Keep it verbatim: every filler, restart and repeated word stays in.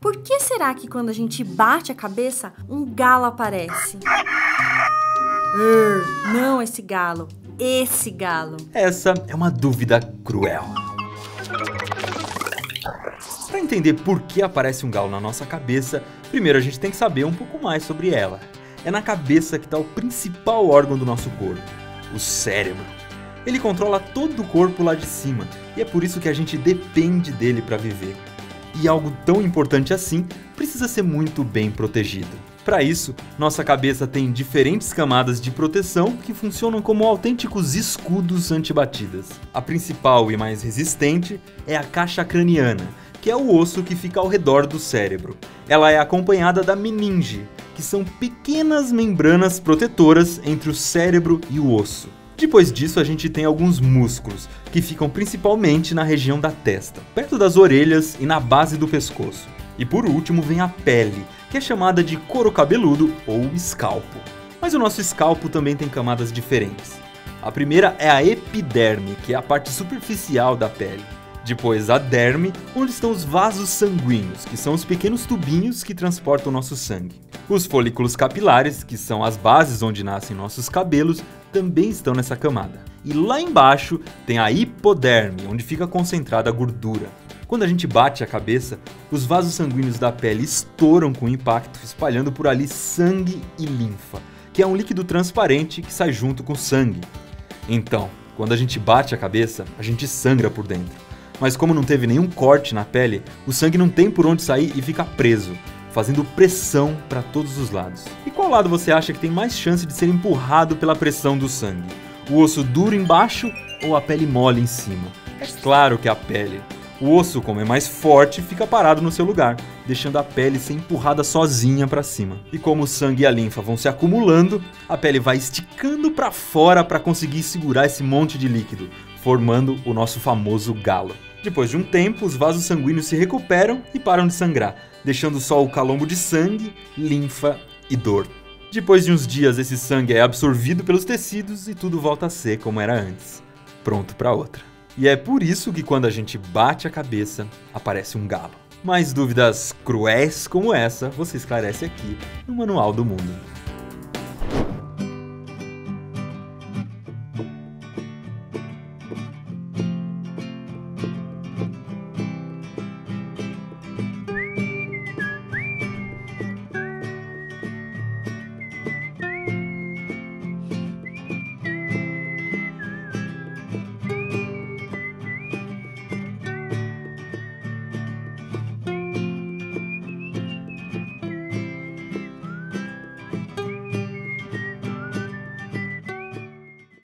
Por que será que quando a gente bate a cabeça, um galo aparece? Urr, não esse galo, esse galo. Essa é uma dúvida cruel. Para entender por que aparece um galo na nossa cabeça, primeiro a gente tem que saber um pouco mais sobre ela. É na cabeça que está o principal órgão do nosso corpo, o cérebro. Ele controla todo o corpo lá de cima e é por isso que a gente depende dele para viver. E algo tão importante assim precisa ser muito bem protegido. Para isso, nossa cabeça tem diferentes camadas de proteção que funcionam como autênticos escudos antibatidas. A principal e mais resistente é a caixa craniana, que é o osso que fica ao redor do cérebro. Ela é acompanhada da meninge, que são pequenas membranas protetoras entre o cérebro e o osso. Depois disso, a gente tem alguns músculos, que ficam principalmente na região da testa, perto das orelhas e na base do pescoço. E por último vem a pele, que é chamada de couro cabeludo ou escalpo. Mas o nosso escalpo também tem camadas diferentes. A primeira é a epiderme, que é a parte superficial da pele. Depois a derme, onde estão os vasos sanguíneos, que são os pequenos tubinhos que transportam o nosso sangue. Os folículos capilares, que são as bases onde nascem nossos cabelos, também estão nessa camada. E lá embaixo tem a hipoderme, onde fica concentrada a gordura. Quando a gente bate a cabeça, os vasos sanguíneos da pele estouram com o impacto, espalhando por ali sangue e linfa, que é um líquido transparente que sai junto com o sangue. Então, quando a gente bate a cabeça, a gente sangra por dentro. Mas como não teve nenhum corte na pele, o sangue não tem por onde sair e fica preso, fazendo pressão para todos os lados. E qual lado você acha que tem mais chance de ser empurrado pela pressão do sangue? O osso duro embaixo ou a pele mole em cima? É claro que é a pele. O osso, como é mais forte, fica parado no seu lugar, deixando a pele ser empurrada sozinha para cima. E como o sangue e a linfa vão se acumulando, a pele vai esticando para fora para conseguir segurar esse monte de líquido, formando o nosso famoso galo. Depois de um tempo, os vasos sanguíneos se recuperam e param de sangrar, deixando só o calombo de sangue, linfa e dor. Depois de uns dias, esse sangue é absorvido pelos tecidos e tudo volta a ser como era antes, pronto para outra. E é por isso que quando a gente bate a cabeça, aparece um galo. Mais dúvidas cruéis como essa, você esclarece aqui no Manual do Mundo.